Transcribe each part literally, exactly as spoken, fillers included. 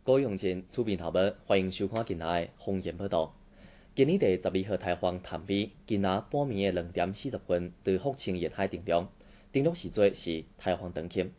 各位乡亲、厝边头尾，欢迎收看今仔的风言报道。今年第十二号台风潭美，今仔半暝的两点四十分，在福清沿海登陆，登陆时阵是台风长期。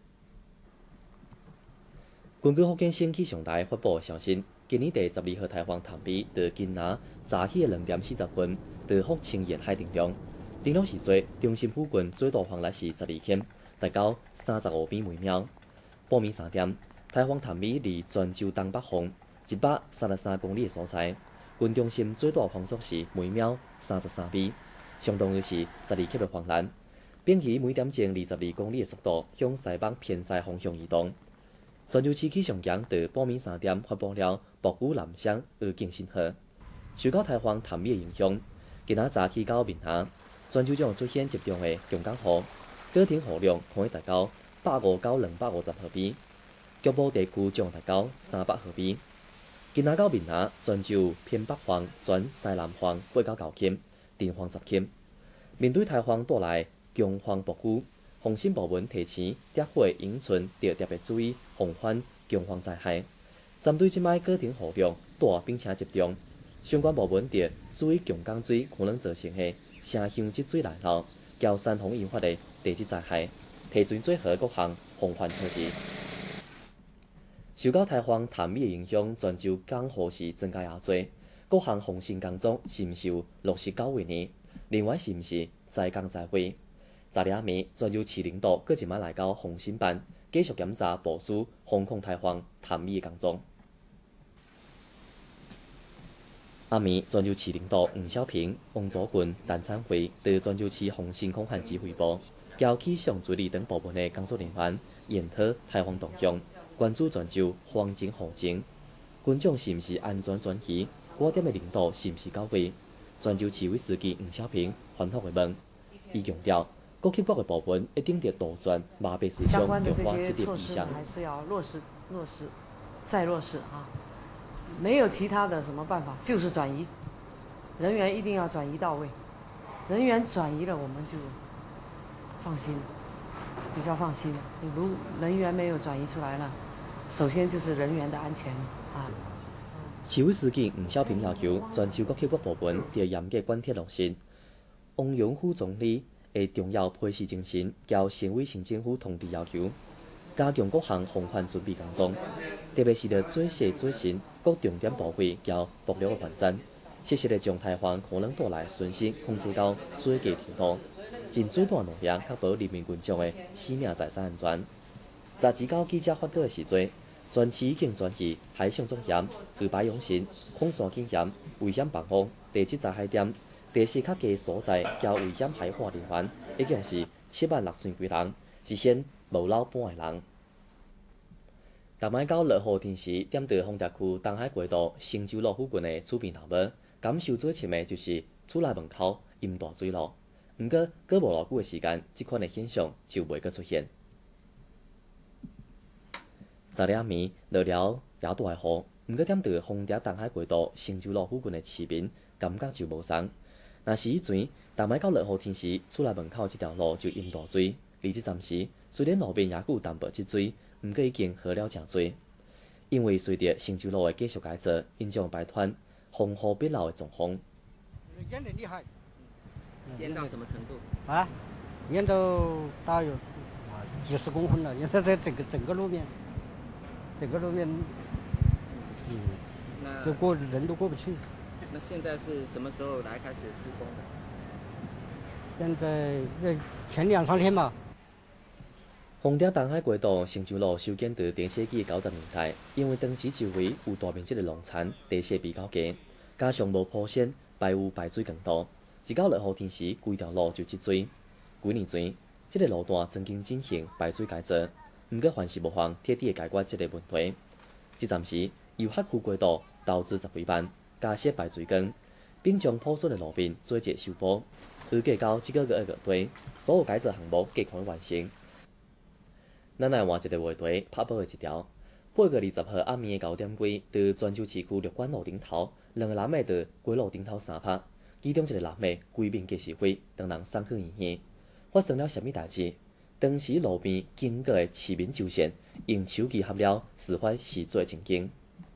根据福建省气象台发布的消息，今年第十二号台风潭美在今仔早起的两点四十分，在福清沿海登陆，登陆时阵中心附近最大风力是十二级，达到三十五米每秒。半暝三点，台风潭美离泉州东北方一百三十三公里的所在，群中心最大风速是每秒三十三米，相当于是十二级的风力，并以每点钟二十二公里的速度向西北偏西方向移动。泉州市气象局在半暝三点发布了暴雨南翔预警信号。受到台风潭美的影响，今仔早起到明下，泉州将出现集中的强降雨，各顶雨量可以达到百五到两百五十毫米，局部地区将达到三百毫米。今仔到明下，泉州偏北方转西南方八到九级，阵风十级。面对台风带来强风暴雨，防汛部门提醒伫火永春要特别注意防范强风灾害。针对即摆各顶雨量大并且集中，相关部门得注意强降水可能造成的城乡积水内涝、交山洪引发的地质灾害，提前做好各项防范措施。受到台风潭美的影响，泉州降雨是增加也多，各项防汛工作是毋是有落实到位呢？另外是毋是在工在位？昨日暗暝，泉州市领导搁一摆来到防汛办，继续检查部署防控台风潭美的工作。暗暝，泉州市领导黄小平、王祖群、陈灿辉在泉州市防汛抗旱指挥部，交气象助理等部门的工作人员研讨台风动向，关注泉州防情雨情，群众是毋是安全转移？我店的领导是毋是到位？泉州市委书记黄小平反复的问，伊强调，各级国的部门一定得杜绝麻痹思想，强化这点影响。 还是要落实、落实、再落实啊！没有其他的什么办法，就是转移，人员一定要转移到位。人员转移了，我们就放心了，比较放心了。如人员没有转移出来了，首先就是人员的安全啊。 市委书记黄小平要求泉州各级各部门要严格贯彻落实汪洋副总理的重要批示精神，交省委省政府通知要求，加强各项防范准备工作，特别是着做细做深各重点部位交部落的发展，切实地将台风可能带来损失控制到最低程度，尽最大努力确保人民群众的生命财产安全。昨日到记者发表的时阵，全市已经转去海上作业、鱼排养殖、控山警险、危险防护、地质灾害点、地势较低所在交危险海化人员，一共是七万六千几人，实现无老半个人。逐摆到落雨天时，踮在丰田区东海街道成州路附近的厝边头尾，感受最深的就是厝内门口淹大水路。毋过，过无偌久的时间，即款的现象就袂阁出现。昨日暗暝落了也大的雨，毋过踮在丰田东海街道成州路附近的市民感觉就无同。若是以前，逐摆到落雨天时，厝内门口即条路就淹大水，而即暂时虽然路面也有淡薄积水，毋过已经好了诚多。因为随着成州路的继续改造，因将摆脱风雨必漏的状况。 淹得厉害， 淹到什么程度？ 啊，淹到大约啊几十公分了，淹到这整个整个路面，整个路面，嗯， 那都过人都过不去。 那现在是什么时候来开始施工的？ 现在这前两三天吧。 丰田东海街道成州路修建在中世纪九十年代，因为当时周围有大面积的农田，地势比较低，加上无铺线，排污排水更多，一到落雨天时，规条路就积水。几年前，这个路段曾经进行排水改造，毋过还是无法彻底解决这个问题。即暂时由辖区街道投资十几万，加设排水管，并将破损的路面做一修补。预计到这个月的月底，所有改造项目皆可完成。咱来换一个话题，拍报的一条。八月二十号暗暝的九点几，在泉州市区绿管路顶头，两个男的在街路顶头相拍，其中一个男的规面皆是灰，当人送去医院。发生了什么代志？ 当时路边经过的市民就线，用手机合了事发时做情景。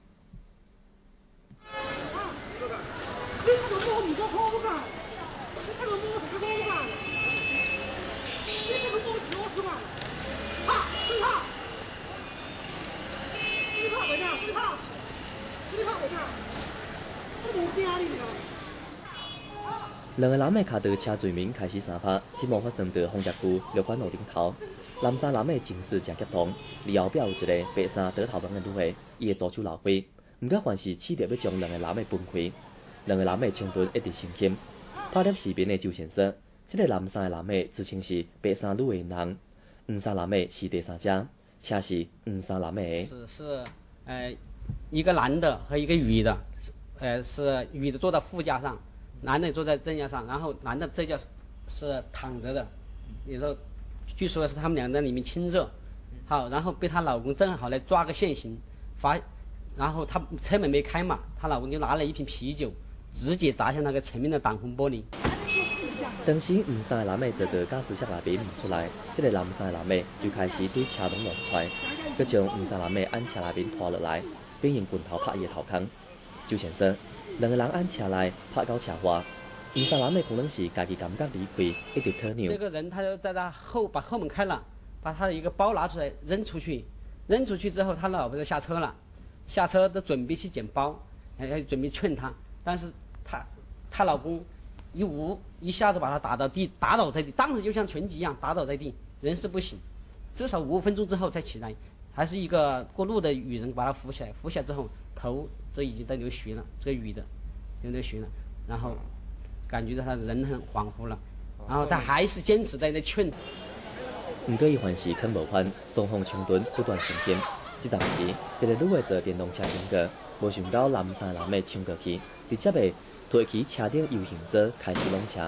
两个男的骑着车罪名开始相拍，这幕发生在丰泽区绿管路顶头。南沙男的情绪真激动，而后壁有一个白衫短头发的女的，伊的左手流血，毋过凡是试着要将两个男的分开。两个男的冲突一直升级，拍摄视频的周先生，这个南沙的男的自称是白衫女的人，黄衫男的是第三者，车是黄衫男的。 是是，呃，一个男的和一个女的，呃，是女的坐在副驾上。男的坐在正驾上，然后男的这架是躺着的，有时候据说是他们两个人里面亲热，好，然后被她老公正好来抓个现行，发，然后她车门没开嘛，她老公就拿了一瓶啤酒，直接砸向那个前面的挡风玻璃。 当时黄衫的男的坐在驾驶室内边唔出来，这个蓝衫的男的就开始对车门乱踹，佮将黄衫男的按车内边拖落来，并用棍头拍伊的头壳。周先生。两个人按车内拍到车花，黄衫男的可能是家己感觉离开，一直讨扭。 这个人他就在他后把后门开了，把他的一个包拿出来扔出去，扔出去之后，他老婆就下车了，下车都准备去捡包，还准备劝他，但是他他老公一捂一下子把他打到地，打倒在地，当时就像拳击一样打倒在地，人事不省，至少五分钟之后才起来，还是一个过路的女人把他扶起来，扶起来之后头都已经在流血了，这个女的流流血了，然后感觉到他人很恍惚了，然后他还是坚持在那劝。 不过伊凡事肯无反，双方冲突不断升级。这当时，一个女的坐电动车经过，无想到蓝衫男的冲过去，直接被推起车顶 U 型锁，开始弄车。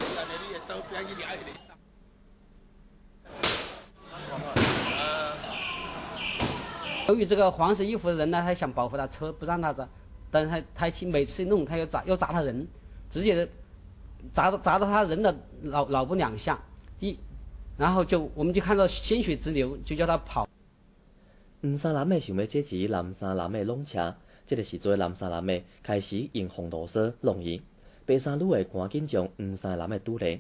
由于这个黄色衣服的人呢，他想保护他车，不让他的，但是他他去每次弄，他又砸又砸他人，直接砸到砸到他人的脑脑部两下，一，然后就我们就看到鲜血直流，就叫他跑。 黄衫男的想要制止蓝衫男的弄车，这个时阵蓝衫男的开始用防毒锁弄伊，白衫女的赶紧将黄衫男的堵来。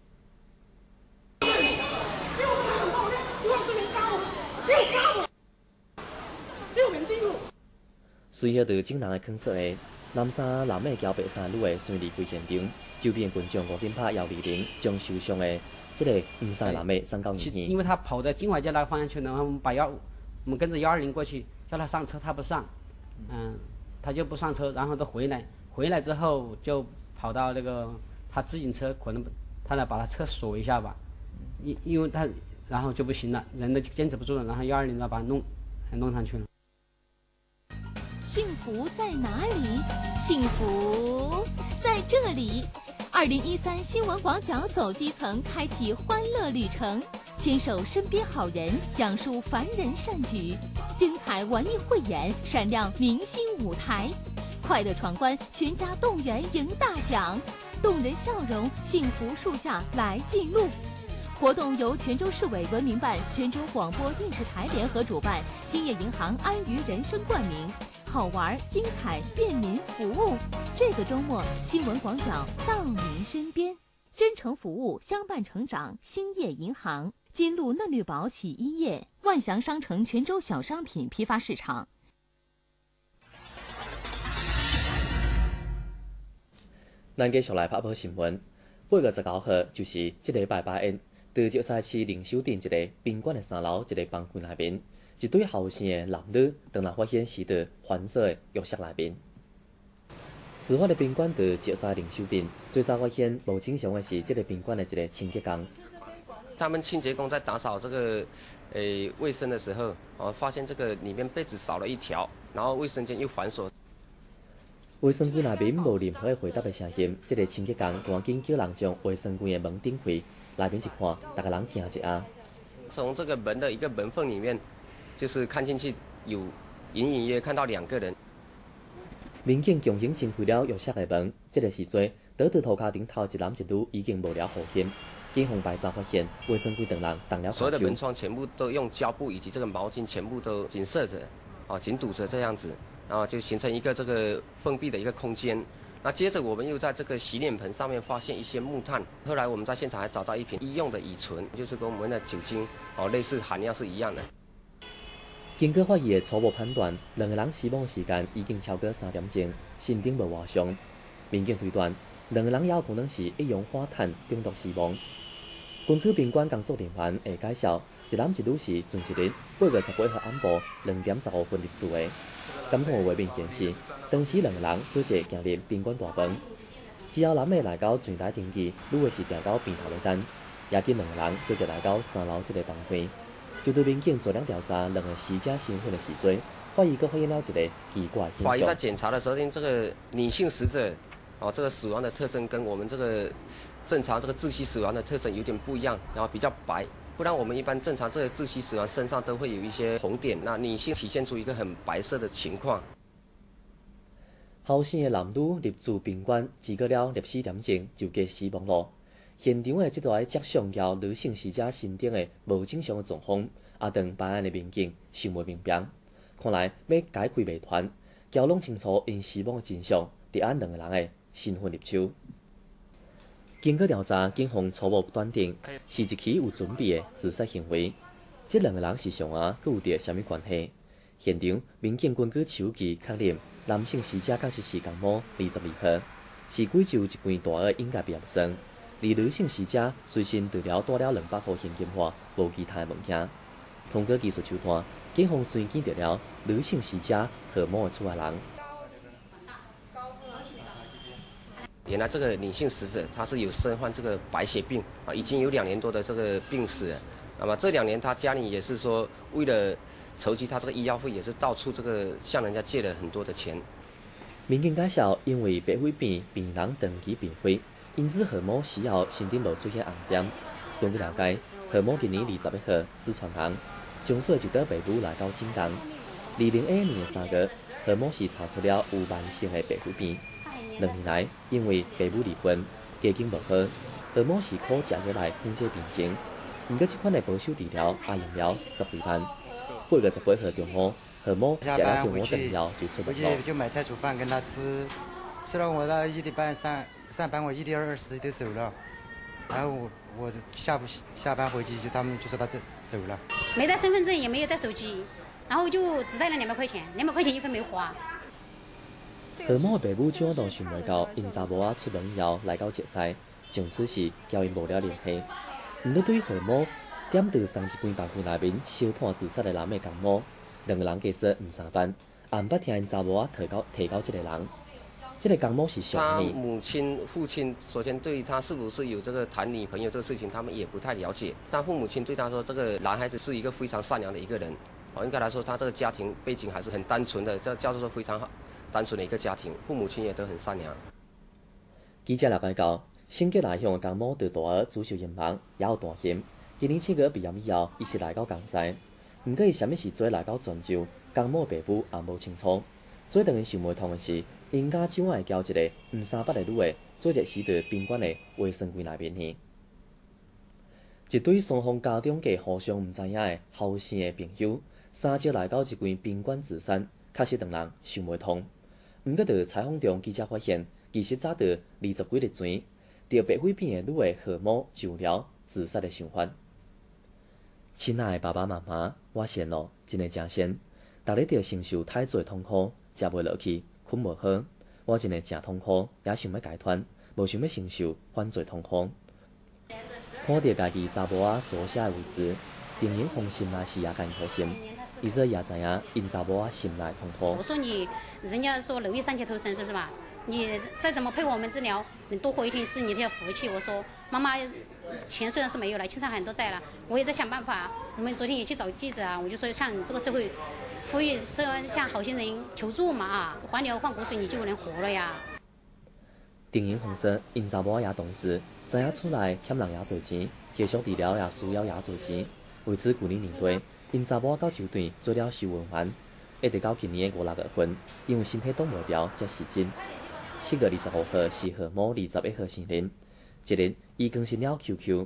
随后，着警人的劝说下，蓝衫男的交白衫女的顺利离开现场，周边群众赶紧拍幺二零，将受伤的这个黄衫男的送到医院。 因为他跑到金华街那个方向去了，然后我们把幺，我们跟着幺二零过去，叫他上车，他不上，嗯，他就不上车，然后都回来，回来之后就跑到那个他自行车，可能他来把他车锁一下吧，因因为他然后就不行了，人都坚持不住了，然后幺二零呢把他弄弄上去了。 幸福在哪里？幸福在这里。二零一三新闻广角走基层，开启欢乐旅程，牵手身边好人，讲述凡人善举，精彩文艺汇演，闪亮明星舞台，快乐闯关，全家动员赢大奖，动人笑容，幸福树下来记录。活动由泉州市委文明办、泉州广播电视台联合主办，兴业银行安于人生冠名。好玩、精彩、便民服务，这个周末新闻广角到您身边，真诚服务，相伴成长。兴业银行、金鹿嫩绿宝洗衣液、万祥商城泉州小商品批发市场。 咱继续来拍报新闻。八月十九号就是这礼拜八晚，在石狮市灵修镇一个宾馆的三楼一个房间内面。一对后生的男女，当来发现是在黄色的浴室内面。事发的宾馆在石狮灵修镇，最早发现无正常的是，这个宾馆的一个清洁工。 他们清洁工在打扫这个，诶、卫生的时候，哦，发现这个里面被子少了一条，然后卫生间又反锁。 卫生间内面无任何回答的声音，这个清洁工赶紧叫人将卫生间的门顶开，内面一看，大家人惊一下。 从这个门的一个门缝里面。就是看进去有隐隐约看到两个人。 民警强行清开了浴室的门，这个时阵，倒在涂骹顶头一男一女已经无了呼吸。 警方排查发现，卫生局等人动了所有的门窗全部都用胶布以及这个毛巾全部都紧塞着，啊，紧堵着这样子，然后就形成一个这个封闭的一个空间。那接着我们又在这个洗脸盆上面发现一些木炭，后来我们在现场还找到一瓶医用的乙醇，就是跟我们的酒精哦类似含量是一样的。 经过法医的初步判断，两个人死亡时间已经超过三点钟，心顶无外伤。民警推断，两个人也有可能是一氧化碳中毒死亡。根据宾馆工作人员的介绍，一男一女是前一日八月十八号暗晡两点十五分入住的。监控的画面显示，当时两个人做者行入宾馆大门，之后男的来到前台登记，女的是行到边头咧等。也见两个人做者来到三楼这个房间。就对民警做量调查，两个死者身份的时阵，法医阁发现了一个奇怪现象。 法医在检查的时候，这个女性死者，哦，这个死亡的特征跟我们这个正常这个窒息死亡的特征有点不一样，然后比较白。不然我们一般正常这个窒息死亡身上都会有一些红点，那女性体现出一个很白色的情况。 后生的男女入住宾馆，只过了廿四点钟就过死亡了。现场的这台摄像到女性死者身顶的无正常的状况，也让办案的民警想袂明白。看来要解开谜团，交弄清楚因死亡的真相，得按两个人的身份入手。经过调查，警方初步断定是一起有准备的自杀行为。这两个人是上岸，佮有着什么关系？现场民警根据手机确认，男性死者确实是江某二十二号，是贵州一间大学应届毕业生。而女性死者随身除了带了两百块现金花，无其他的物件。通过技术手段，警方随见到了女性死者何某的出来人。 原来这个女性死者她是有身患这个白血病啊，已经有两年多的这个病史了。那么这两年她家里也是说为了筹集她这个医药费，也是到处这个向人家借了很多的钱。 民警介绍，因为白血病病人长期病危。因此，何某死后身体无出现红点。根据了解，何某今年二十一号四川人，从小就到北部来到晋江。二零二二年三月，何某是查出了有慢性的白血病。两年来，因为爸母离婚，家境无好，何某是靠食药来控制病情。不过，这款的保守治疗也用了十几万。八月十八号中午，何某食了中午等药就出门了。 回去就买菜煮饭跟他吃。吃了我到一点半上上班，我一点二十就走了，然后我我下午下班回去就他们就说他走走了， 没带身份证也没有带手机，然后就只带了两百块钱，两百块钱一分没花。 何某的爸母主动想袂到，因查某仔出门以后来到接西，从此时交因无了联系。毋过对于何某点到送一间房间内面烧炭自杀的男的江某，两个人其实唔相犯，也毋捌听因查某仔提到提到这个人。这个江某是他母亲、父亲首先对他是不是有这个谈女朋友这个事情，他们也不太了解。但父母亲对他说，这个男孩子是一个非常善良的一个人，哦，应该来说他这个家庭背景还是很单纯的，这叫做说非常好单纯的一个家庭，父母亲也都很善良。 记者了解到，性格内向的江某在大学主修音乐，也有弹琴。今年七月毕业以后，伊是来到江西，不过伊什么时阵来到泉州，江某爸母也无清楚。最令人想袂通的是，因家长会交一个毋三八的女的，做者死在宾馆的卫生柜内面去。一对双方家长嘅互相毋知影的后生的朋友，三朝来到一间宾馆自杀，确实让人想袂通。毋过，在采访中，记者发现，其实早在二十几日前，得白血病的女的何某就有了自杀的想法。亲爱的爸爸妈妈，我先咯，真诶真先，逐日着承受太多痛苦。食袂落去，困无好，我真诶真痛苦，也想要解脱，无想要承受犯罪痛苦。看到家己查某仔所写的文字，丁英红心内是也感可心，伊说也知影因查某仔心内痛苦。 我说你，人家说蝼蚁尚且偷生，是不是吧？你再怎么配合我们治疗，你多活一天是你的福气。我说妈妈，钱虽然是没有了，青山很多在了，我也在想办法。我们昨天也去找记者啊，我就说像你这个社会。呼吁社向好心人求助嘛啊，还流换骨髓你就能活了呀。 丁英红说，因查某也同时知影厝内欠人也侪钱，继续治疗也需要也侪钱。为此，去年年底，因查某到酒店做了收文员，一直到今年的五六月份，因为身体挡袂牢才死诊。七月二十五号是何某二十一号生日，一日伊更新了 Q Q，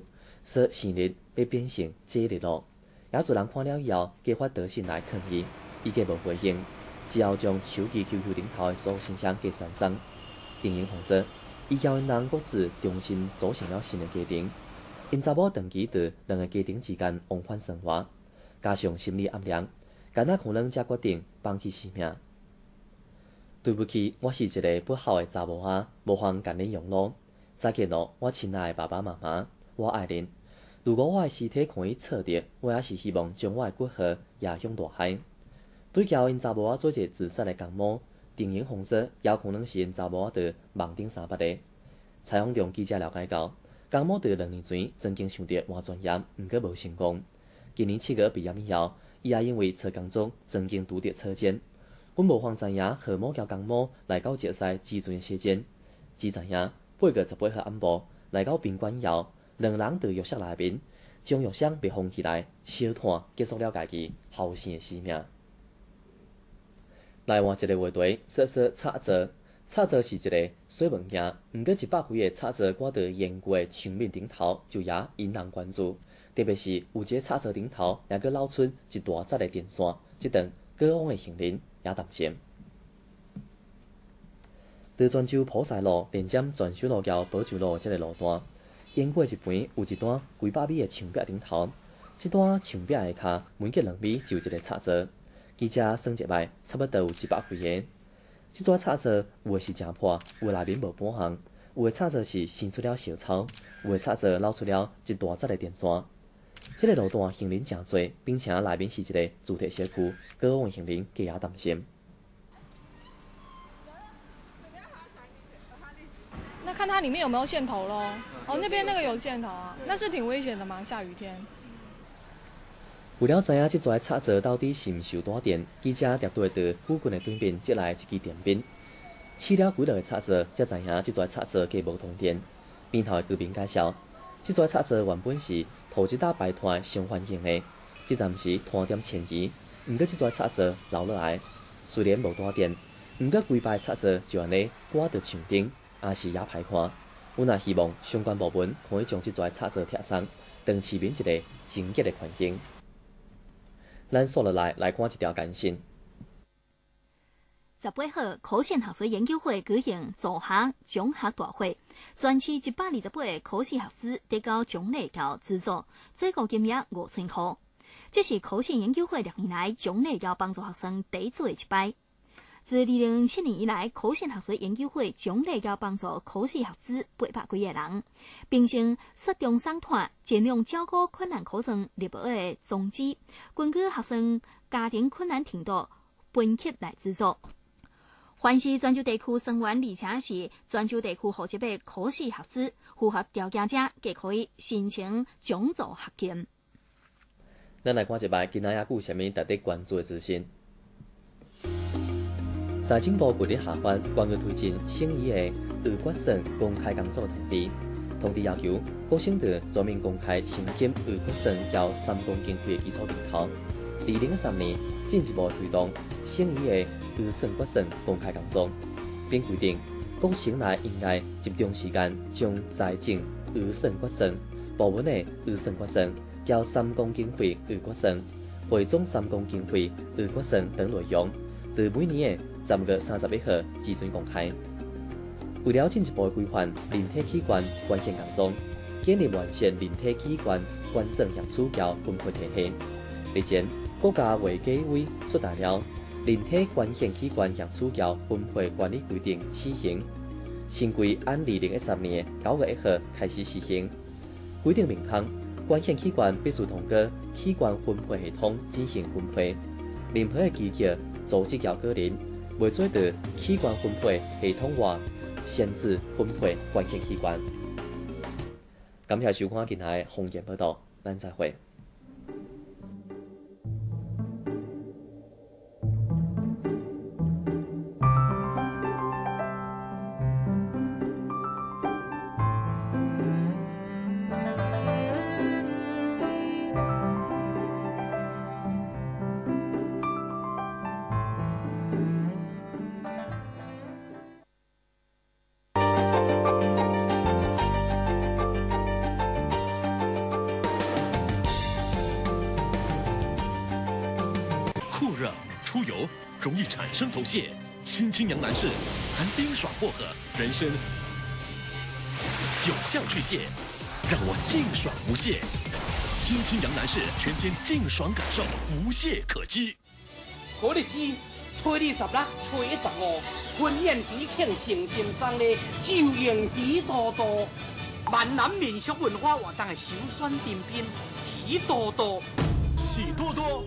说生日要变成节日咯。也有人看了以后，加发短信来抗议，伊个无回应，只好将手机 Q Q 顶头的所有信箱给删删。电影红说，伊交因人各自重新组成了新的家庭，因查某长期伫两个家庭之间往返生活，加上心理压力，干那可能才决定放弃生命。对不起，我是一个不好的查某仔，无法甲恁养老。再见咯，我亲爱的爸爸妈妈，我爱恁。如果我的尸体可以测得，我也是希望将我的骨骸也向大海。对交因查某仔做一个自杀的公墓，电影红色也可能是因查某仔伫网顶三八的。采访中记者了解到，公墓伫两年前曾经想着换专业，毋过无成功。今年七月毕业以后，伊也因为找工作曾经拄着车检。阮无妨知影何某交公墓来到石狮基准血检，只知影八月十八号暗晡来到宾馆以后，两人伫浴室内面将浴箱密封起来，烧炭结束了家己后生的生命。来换一个话题，说说插座。插座是一个小物件，毋过一百几个插座挂伫严过的墙面顶头，就也引人关注。特别是有一个插座顶头，也阁漏出一大截的电线，即段过往的行人也担心。伫泉州普赛路连接泉州路到宝州路这个路段，沿过一边有一段几百米的墙壁顶头，这段墙壁的骹每隔两米就有一个插座。记者算一摆，差不多有一百几个。这撮插座有的是真破，有的内面无半项，有的插座是生出了小草，有的插座漏出了一大截的电线。这个路段行人真多，并且内面是一个主题社区，过往行人更加担心。 那看它里面有没有线头咯。哦，那边那个有线头啊，那是挺危险的嘛，下雨天。 为了知影这撮插座到底是毋是有带电，记者踮对伫附近的对面接来一支电瓶，试了几落个插座，才知影这撮插座计无通电。边头的居民介绍，这撮插座原本是土一搭排炭相反型的，这暂时炭点迁移，毋过这撮插座留落来，虽然无带电，毋过规排插座就安尼挂伫墙顶，也是也歹看。阮也希望相关部门可以将这撮插座拆松，当市民一个清洁的环境。咱说落来来看一条简讯。 十八号，考试学水研究会举行助学奖学大会，全市一百二十八个考试学子得到奖励交资助，最高金额五千块。这是考试研究会六年来奖励交帮助学生第做的一摆。自二零零七年以来，考试学水研究会奖励交帮助考试学子八百几个人，并且雪中送炭，尽量照顾困难考生入学的宗旨，根据学生家庭困难程度分级来资助。凡是泉州地区生源而且是泉州地区户籍的考试学子，符合条件者，皆可以申请奖助学金。 咱来看一摆，今仔日有啥物值得关注的资讯？财政部近日下发关于推进省议的预决算公开工作通知，通知要求各省市全面公开现金预决算交三公经费的基础平头。二零一三年进一步推动省议的预算决算公开工作，并规定各省内应该集中时间将财政预算决算部门的预算决算交三公经费预决算、汇总三公经费预决算等内容，在每年的十月三十一号基准公开。为了进一步规范人体器官捐献工作，建立完善人体器官捐赠验资交分配体系。日前，国家卫计委出台了《人体捐献器官验资交分配管理规定》试行，新规按二零一三年九月一号开始实行。规定明确，捐献器官必须通过器官分配系统进行分配，任何的机构、组织交个人未做到器官分配系统外，限制分配捐献器官。感谢收看今天的红言报道，咱再会。 容易产生头屑。清清阳男士含冰爽薄荷、人参，有效去屑，让我净爽无屑。清清阳男士全天净爽感受，无懈可击。 好日子，初二十六、初一十五，婚宴喜庆成心送的酒宴喜多多，闽南民俗文化活动的首选甜品喜多多， 喜多多。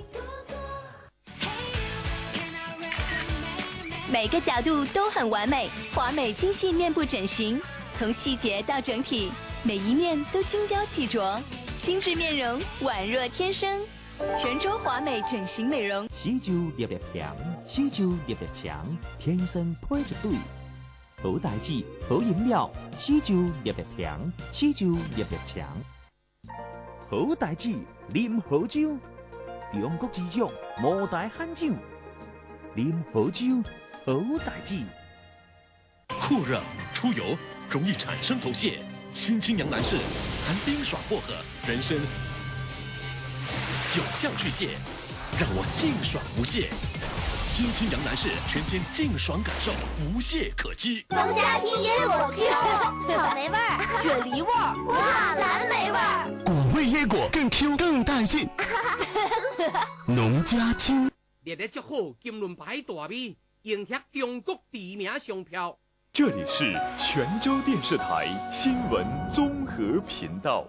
每个角度都很完美，华美精细面部整形，从细节到整体，每一面都精雕细琢，精致面容宛若天生。泉州华美整形美容， 喜酒热热甜，喜酒热热强，天生配一对。好代志，好饮料，喜酒热热甜，喜酒热热强。好代志，啉好酒，中国之奖茅台罕酒，啉好酒。好代志， 酷热出油容易产生头屑，清清阳男士含冰爽薄荷、人参，有效去屑，让我净爽无屑。清清阳男士全天净爽感受，无懈可击。 农家青椰果 Q， 草莓味儿，雪梨味儿，哇，蓝莓味儿， 果味椰果更 Q 更带劲。农家青， 热热足好，金轮牌大米。迎合中国知名商标。 这里是泉州电视台新闻综合频道。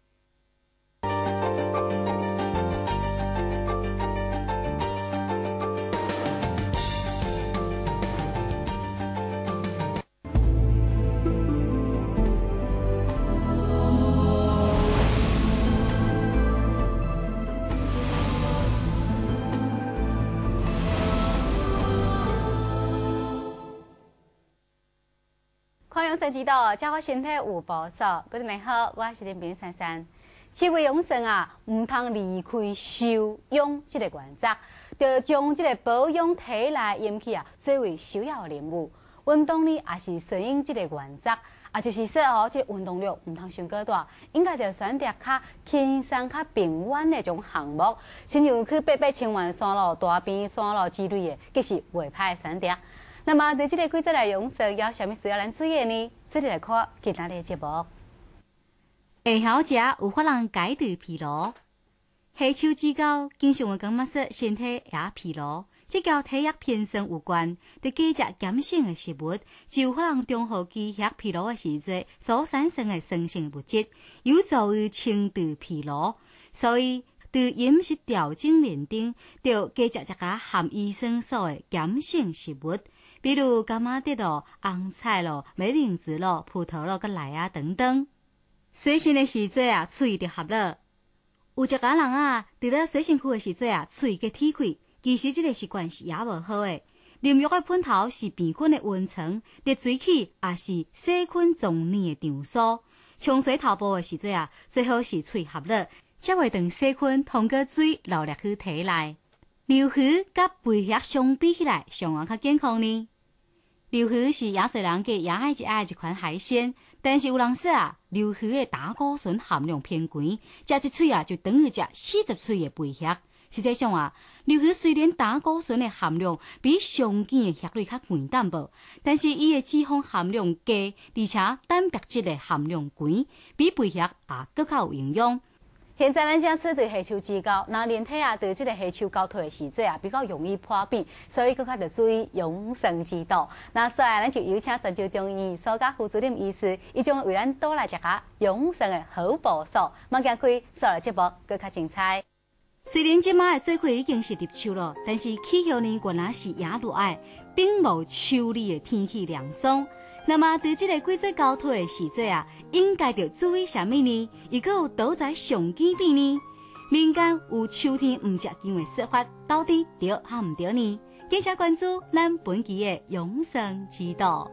看养生之道，照顾身体有保守。各位你好，我是林边珊珊。七月养生啊，唔通离开修养这个原则，要将这个保养体内阴气啊，作为首要任务。运动呢，也是顺应这个原则，啊，就是说哦，这个运动量唔通伤过大，应该要选择较轻松、较平稳的种项目，亲像去爬爬青湾山路、大边山路之类的，皆是袂歹的选择。那么，对这个规则来养生，有啥物需要咱注意呢？这里来看今仔日的节目。会晓食有法人解除疲劳，下手指甲经常会感觉说身体也疲劳，这交体液偏酸有关，得加食碱性的食物，就有法人中后期血疲劳的时阵所产生的酸性物质，有助于清除疲劳。所以，在饮食调整面顶，要加食一个含维生素的碱性食物。比如柑仔地咯、红菜咯、美玲子咯、葡萄咯、佮奶啊等等。水性的时阵啊，喙就合了。有一个人啊，伫咧水性区的时阵啊，喙个铁开，其实这个习惯是也无好的。淋浴的喷头是病菌的温床，热水器也是细菌踪念的场所。冲水头部的时阵啊，最好是喙合了，才会让细菌通过水流入去体内。流鱼甲肥蟹相比起来，上啊较健康呢。流鱼是也侪人嘅也爱一爱一款海鲜，但是有人说啊，流鱼的胆固醇含量偏高，食一喙啊就等于食四十喙的肥蟹。实际上啊，流鱼虽然胆固醇的含量比常见的蟹类较高淡薄，但是伊的脂肪含量低，而且蛋白质的含量高，比肥蟹也更较有营养。现在咱正处伫下手指甲，那人体啊，对这个下手交替的时阵啊，比较容易破病，所以更加要注意养生之道。那所以咱就有请泉州中医苏家副主任医师，伊将为咱带来一下养生的好步数。莫惊开，所有节目更加精彩。虽然即摆的最快已经是入秋了，但是气候呢，原来是也热爱，并无秋里的天气凉爽。那么，在这个季节交替的时阵啊，应该要注意什么呢？又搁有倒在上见面呢？民间有秋天唔食姜的说法，到底对还唔对呢？敬请关注咱本期的养生之道。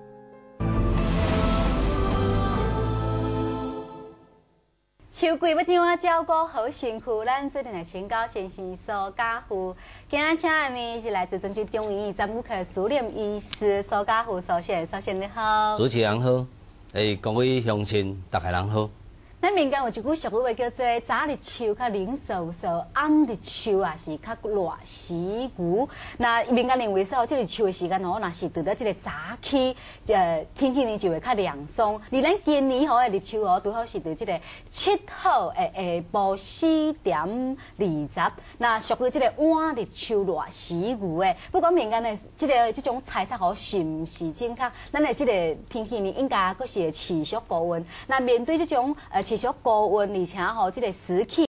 秋季要怎样照顾好身躯？咱最近来请教先生苏家富。今日请的呢是来自泉州中医专科主任医师苏家富苏先生，苏先生你好。 主持人好，诶，各位乡亲大家人好。 咱民间有一句俗语话叫做“早日秋较冷飕飕，暗日秋啊是较热时牛”。那民间认为说，这个秋的时间哦，若是到到这个早起，呃，天气呢就会较凉爽。而咱今年吼的入秋哦，拄好是到这个七号的下晡四点二十。那属于这个晚入秋热时牛的。不管民间的这个这种猜测吼是毋是正确，咱的这个天气呢，应该佫是会持续高温。那面对这种呃。持续高温，而且吼，这个湿气。